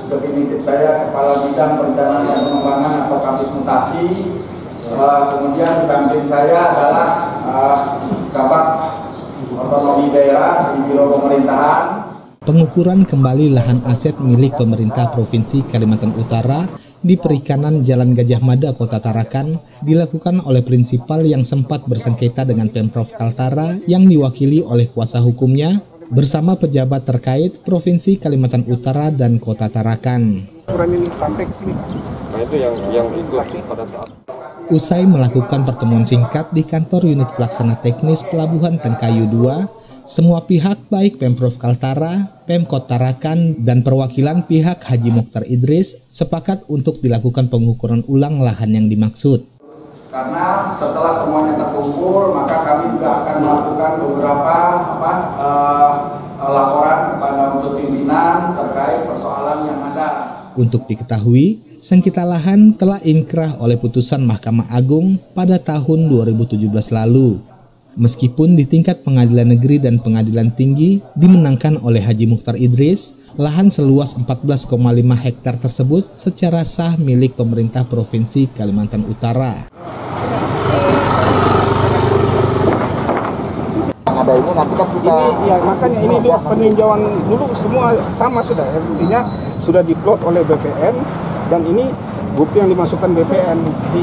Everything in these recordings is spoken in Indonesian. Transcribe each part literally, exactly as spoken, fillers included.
definitif saya Kepala Bidang Perencanaan dan Pengembangan atau Kabit Mutasi. Uh, kemudian di samping saya adalah uh, Kabak Otonomi Daerah di Biro Pemerintahan. Pengukuran kembali lahan aset milik pemerintah Provinsi Kalimantan Utara di Perikanan Jalan Gajah Mada, Kota Tarakan dilakukan oleh prinsipal yang sempat bersengketa dengan Pemprov Kaltara yang diwakili oleh kuasa hukumnya bersama pejabat terkait Provinsi Kalimantan Utara dan Kota Tarakan. Usai melakukan pertemuan singkat di kantor unit pelaksana teknis Pelabuhan Tengkayu dua, semua pihak baik Pemprov Kaltara, Pemkot Tarakan, dan perwakilan pihak Haji Mokhtar Idris sepakat untuk dilakukan pengukuran ulang lahan yang dimaksud. Karena setelah semuanya terkumpul, maka kami juga akan melakukan beberapa apa, uh, laporan kepada unsur pimpinan terkait persoalan yang ada. Untuk diketahui, sengketa lahan telah inkrah oleh putusan Mahkamah Agung pada tahun dua ribu tujuh belas lalu. Meskipun di tingkat pengadilan negeri dan pengadilan tinggi dimenangkan oleh Haji Mokhtar Idris, lahan seluas empat belas koma lima hektar tersebut secara sah milik pemerintah Provinsi Kalimantan Utara. Ada ini nanti kan kita ini, ya makanya ini dia peninjauan dulu semua sama sudah ya, intinya sudah diplot oleh B P N dan ini bukti yang dimasukkan B P N di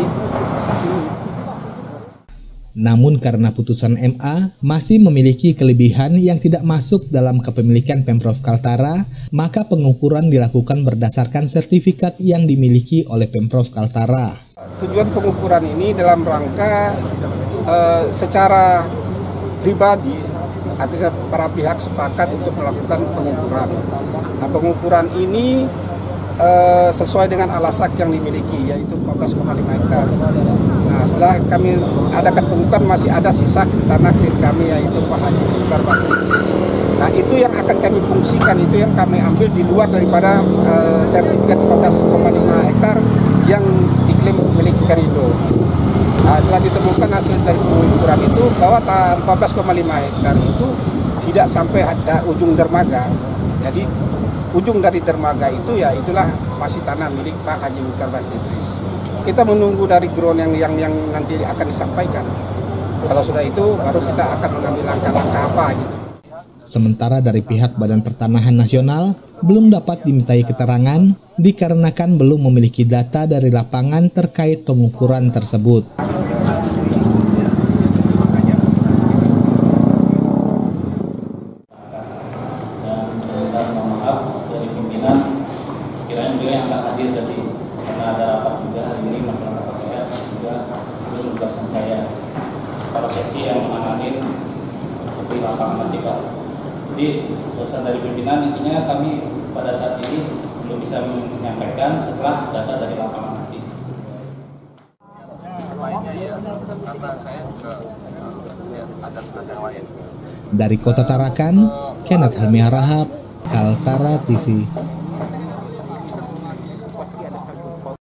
Namun karena putusan M A masih memiliki kelebihan yang tidak masuk dalam kepemilikan Pemprov Kaltara, maka pengukuran dilakukan berdasarkan sertifikat yang dimiliki oleh Pemprov Kaltara. Tujuan pengukuran ini dalam rangka uh, secara pribadi, artinya para pihak sepakat untuk melakukan pengukuran. Nah, pengukuran ini uh, sesuai dengan alasan yang dimiliki, yaitu empat belas koma lima hektar. Nah, setelah kami adakan pengukuran masih ada sisa tanah klien kami, yaitu Pak Haji Mokhtar Idris. Nah, itu yang akan kami fungsikan, itu yang kami ambil di luar daripada uh, sertifikat empat belas koma lima hektar yang diklaim milik Perindo. Nah, telah ditemukan hasil dari pengukuran itu bahwa empat belas koma lima hektar itu tidak sampai ada ujung dermaga. Jadi ujung dari dermaga itu ya itulah masih tanah milik Pak Haji Mokhtar Idris. Kita menunggu dari ground yang, yang yang nanti akan disampaikan. Kalau sudah itu baru kita akan mengambil langkah-langkah apa gitu. Sementara dari pihak Badan Pertanahan Nasional belum dapat dimintai keterangan dikarenakan belum memiliki data dari lapangan terkait pengukuran tersebut. Profesi yang menangani di lapangan nanti Pak. Jadi pesan dari pimpinan intinya kami pada saat ini belum bisa menyampaikan setelah data dari lapangan nanti. Dari Kota Tarakan, Kenneth Helmi Harahap, Kaltara T V.